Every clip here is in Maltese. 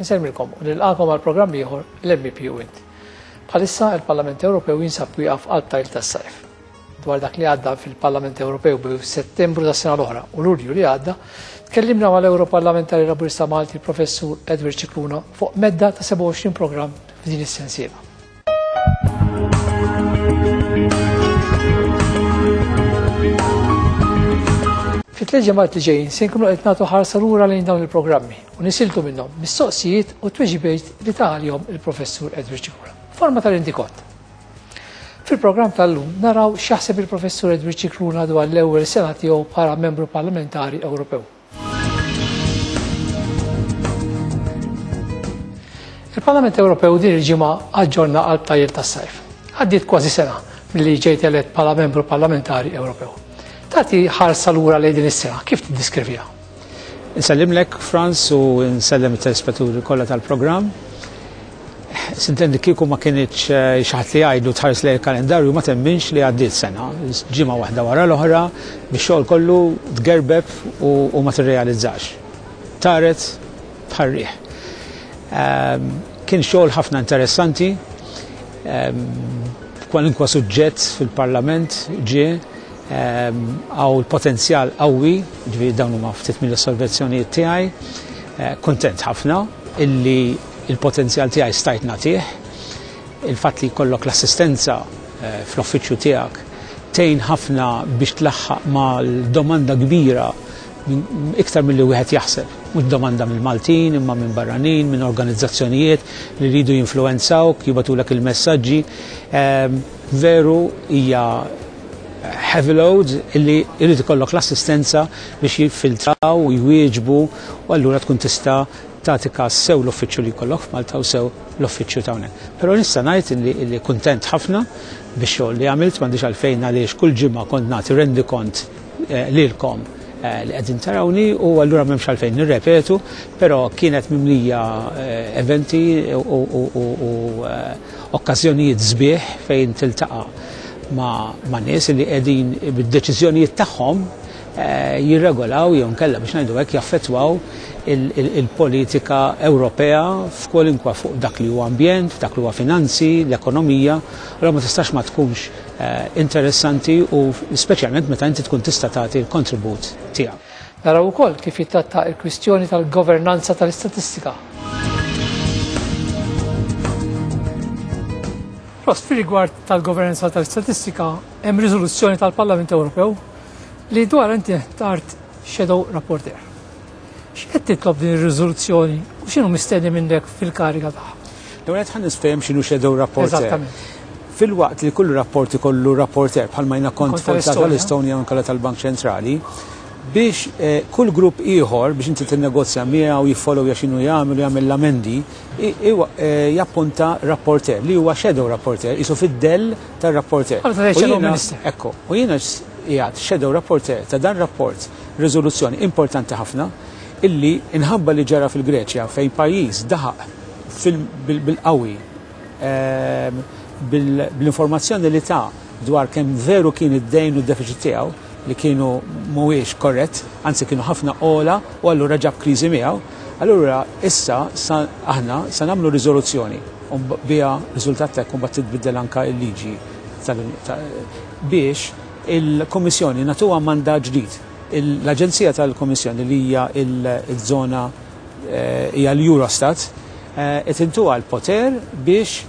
Nsemmilkom u nilqakom għal programm ieħor l-MEP u inti. Bħalissa il-Parlament Ewropew jinsab wieqaf qalb tas-sajf. Dwar dak li għadda fil-Parlament Ewropew b'Settembru tas-sena l-oħra u Lulju li għadda, tkellimna mal-Europarlamentari Laburista Malti il-Professur Edward Cicluna fuq medda ta' 27 programm f'din is-sensiela. Fit-tliet ġimgħat li ġejjin se nkunu qed nagħtu ħarsa lura lejn dawn il-programmi u nisiltu minnhom mistoqsijiet u tweġibiet li ta' għalihom il-Professur Edward Cicluna forma tal-indikot. Fil-programm tal-lum naraw x'jaħseb il-Professur Edward Cicluna dwar l-ewwel sena tiegħu bħala membru parlamentari Ewropew. Il-Parlament Ewropew din il-ġimgħa aġġorna qalb tajjel tas-sajf. Għaddiet kważi sena milli ġejt elett bħala membru parlamentari Ewropew. Tagħti ħarsa lura lejn din is-sena, kif tiddiskrivija? Nsellimlek Franz u nsellem it-telespettaturi kollha tal-programm. Sintendi kieku ma kienx xi ħadd li jgħidu tħares lejn il-kalendarju ma temminx li għaddiet sena. Ġimgħa waħda wara l-oħra bix-xogħol kollu tgerbeb u ma tirrealizzax. Taret bħarriħ. Kien xogħol ħafna interessanti, kwalinkwa suġġett fil-Parlament ġie għaw il-potenzjal qawwi, ġifieri dawn huma ftit mill-osservazzjonijiet tiegħi, kuntent ħafna illi il-potenzjal tiegħi stajt nagħtih, il-fatt li jkollok l-assistenza fl-uffiċċju tiegħek tgħin ħafna biex tlaħħaq mal-domanda kbira iktar milli wieħed jaħseb, mhux domanda mill-Maltin imma minn barranin, minn organizzazzjonijiet li jridu jinfluwenzawk, jibatulek il-messaġġi. Veru hija heavy load illi jrid ikollok l-assistenza biex jiffiltraw u jwieġbu u allura tkun tista' tagħti każ sew l-uffiċċju li jkollok f'Malta u sew l-uffiċċju ta' hawnhekk. Però nista' ngħid illi kuntent ħafna bix-xogħol li għamilt m'għandix għalfejn għaliex kull ġimgħa kont nagħti rendikont lilkom li qegħdin tarawni u allura m'hemmx għalfejn nirrepetu, però kienet mimlija eventi u okkażjonijiet sbieħ fejn tiltaqa' ma' nies li qegħdin bid-deċiżjonijiet tagħhom jirregolaw jew nkella biex ngħidu hekk jaffettwaw il-politika Ewropea f'kwalinkwa fuq dak li huwa ambjent, f'dak li huwa finanzi, l-ekonomija, allura ma tistax ma tkunx interessanti u speċjalment meta inti tkun tista' tagħti l-kontribut tiegħek. Naraw ukoll kif jitratta l-kwistjoni tal-governanza tal-istatistika. Fil-rigward tal-governanza tal-istatistika, hemm riżoluzzjoni tal-Parlament Ewropew li dwar inti tard shadow rapporter. X'qed titlob din ir-riżoluzzjoni u x'inhu mistenni minnek fil-kariga tagħha? Dawlet ħan nisfhem x'inhu shadow rapporter. Eżattament. Fil-waqt li kullu rapport ikollu rapporter bħalma jiena kont tal-Estonja u anke tal-Bank Ċentrali, biex kull grupp ieħor biex inti tinnegozja miegħu jiffollow x'inhu jagħmel l-amendi jappunta rapporter li huwa shadow rapporter isu fid-dell tar-rapporter. Ekku, u jiena qiegħed shadow rapporter ta' dan rapport riżoluzzjoni importanti ħafna illi inħabba li ġara fil-Greċja fejn pajjiż daħaq bil-qawwi bil-informazzjoni li ta' dwar kemm veru kien id-dejn u d-deficit tiegħu li kienu mhuwiex korrett, anzi kienu ħafna ola u allura ġab kriżi miegħu. Allura issa aħna se nagħmlu riżoluzzjoni u biha riżultat ta' kumbat titbiddel anke l-liġi biex il-Kommissjoni nagħtuha mandat ġdid. L-Aġenzija tal-Kommissjoni li hija l-żona hija l-Eurostat qed intuha l-poter biex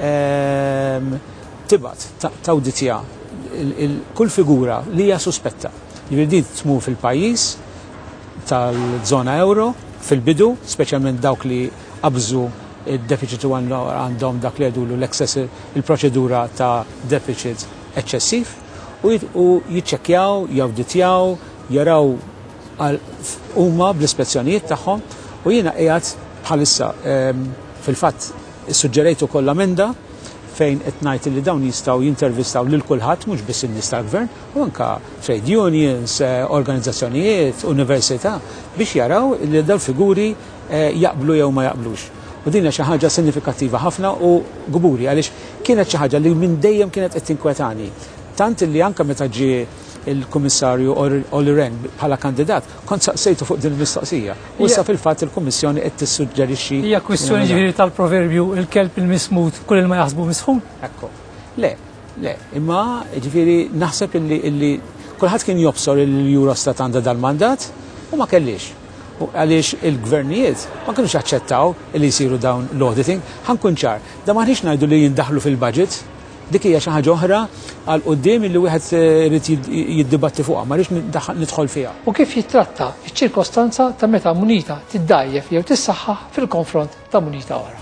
tibgħat tawditja kull figura li hija suspetta. Jiġifieri tmur fil-pajjiż tal-żona euro fil-bidu, speċjalment dawk li qabżu id-deficit u għandhom dak li jgħidulu il-proċedura ta' deficit eċċessiv u jiċċekkjaw, jawditjaw, jaraw huma bl-ispezzjonijiet tagħhom u jiena qiegħed bħalissa fil-fatt issuġġerejt ukoll amenda fejn qed ngħid li dawn jistgħu jintervistaw lil kulħadd mhux biss in-nies tal-gvern u anke trade unions, organizzazzjonijiet, università biex jaraw li dawn figuri jaqblu jew ma jaqblux. U din hija xi ħaġa sinifikattiva ħafna u gburi għaliex kienet xi ħaġa li minn dejjem kienet qed tinkwetani. Tant li anke meta ġie il-Kummissarju Olli Rehn bħala kandidat, kont saqsejtu fuq din il-mistoqsija. U issa fil-fatt il-Kummissjoni qed tissuġġerixxi. Hija kwistjoni ġifieri tal-proverbju il-kelb il-mismut kull ma jaħsbu misħun. Ekku. Le, imma ġifieri naħseb illi kulħadd kien jobsor il-Eurostat għandha dal-mandat u ma kellix. Għaliex il-gvernijiet ma kienux jaċċettaw li jsiru dawn l-auditing. Ħankun ċar, da maħniex ngħidu li jindaħlu fil-budget, dik hija xi ħaġa oħra għal quddiem li wieħed irid jiddibatti fuqha, ma rridx nidħol fiha. U kif jittratta ċ-ċirkostanza ta' meta munita tiddajjef jew tissaħħaħ fil-konfront ta' munita oħra.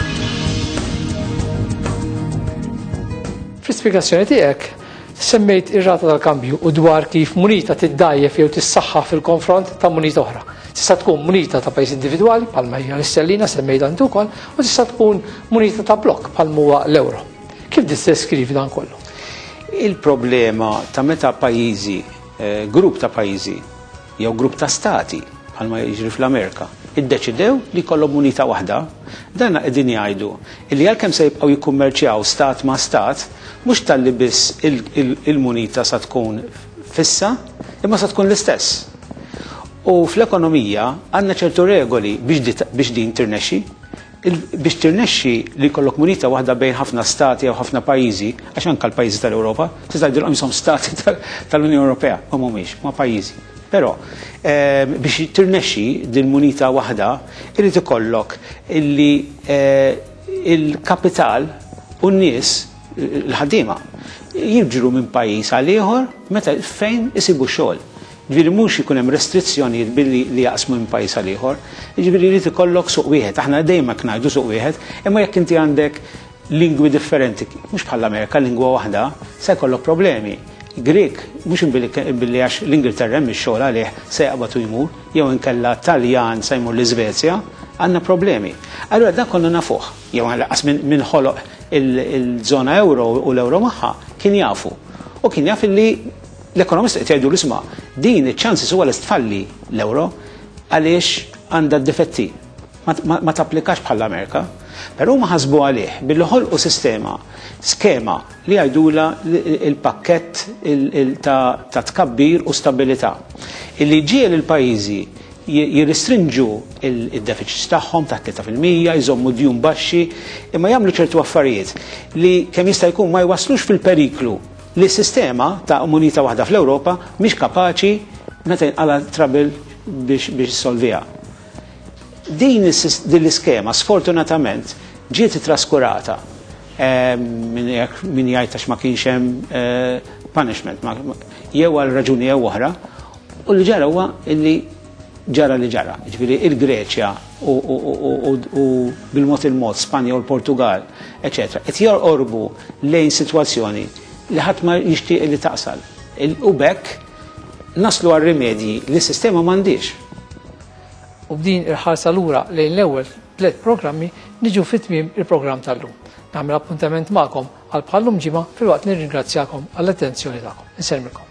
Fl-ispjegazzjoni tiegħek semmejt ir-rata tal-kambju u dwar kif munita tiddajjef jew tissaħħaħ fil-konfront ta' munita oħra. Tista' tkun munita ta' pajjiż individwali bħalma hija l-istellina semmejt għandu wkoll u tista' tkun munita ta' blokk bħalma huwa l-euro. Kif deskrivi dan kollu? Il-problema ta' meta pajjiżi, grupp ta' pajjiżi jew grupp ta' stati bħalma jiġri fl-Amerika iddeċidew li jkollhom munita waħda, dan qegħdin jgħidu li għalkemm se jibqgħu jikkummerċjaw stat ma' stat, mhux talli biss il-munita sa tkun fissa, imma sa tkun l-istess. U fl-ekonomija għandna ċertu regoli biex din tirnexxi. Biex tirnexxi li jkollok munita waħda bejn ħafna stati jew ħafna pajjiżi, għax anke l-pajjiżi tal-Ewropa, tista' jgħidulhom ishom stati tal-Unjoni Ewropea, ma mhumiex, ma pajjiżi. Però biex tirnexxi din munita waħda, irid ikollok illi il-kapital u n-nies l-ħaddiema jiġru minn pajjiż għal ieħor meta fejn isibu xogħol. Ġifieri mhux ikun hemm restrizzjonijiet billi li jaqsmu minn pajjiż għal ieħor, jiġifieri jrid ikollok suq wieħed. Aħna dejjem ngħidu suq wieħed, imma jekk inti għandek lingwi differenti, mhux bħall-Amerika lingwa waħda, se jkollok problemi. Grek, mhux billi għax l-Ingilterra hemm ix-xogħol għalih se jaqbad u jmur, jew inkella Taljan se jmur l-Iżvezja, għandna problemi. Allura dak konna nafuh, jew laqas minn ħoloq il-żona euro u l-euro magħha kien jafu. U kien jaf li l-ekonomisti qed jgħidu l-isma' din iċ-ċansis huwa li tfalli l-euro għaliex għandha d-difetti. Ma tapplikax bħall-Amerika, però huma ħasbu għalih billi ħolqu skema li jgħidula il-pakkett ta' tkabbir u stabilità. Illi ġiel il-pajjiżi jirristrinġu il-deficits tagħhom ta' 3%, jżommu djun baxxi, imma jagħmlu ċertu affarijiet li kemm jista' jkun ma jwaslux fil-periklu li s-sistema ta' munita waħda fl-Ewropa mhix kapaċi meta jinqala trouble biex solvija. Din l-iskema sfortunatament ġiet traskurata min jgħid ma kienx hemm punishment jew għal raġuni jew oħra, u li ġara huwa li ġara. Ġifieri il-Greċja u bil-mod Spanja u l-Portugal, eċetera, qed jorqorbu lejn sitwazzjoni li ħadd ma jixtieq li taqsal. U bekk naslu għal rimedji li s-sistema m'għandix. U b'din il-ħarsa lura lejn l-ewwel 3 programmi niġu fit-tmiem il-programm tal-lum. Nagħmel appuntament magħkom għal bħallum ġimgħa filwaqt nirringrazzjakom għall-attenzjoni tagħkom. Insellmilkom.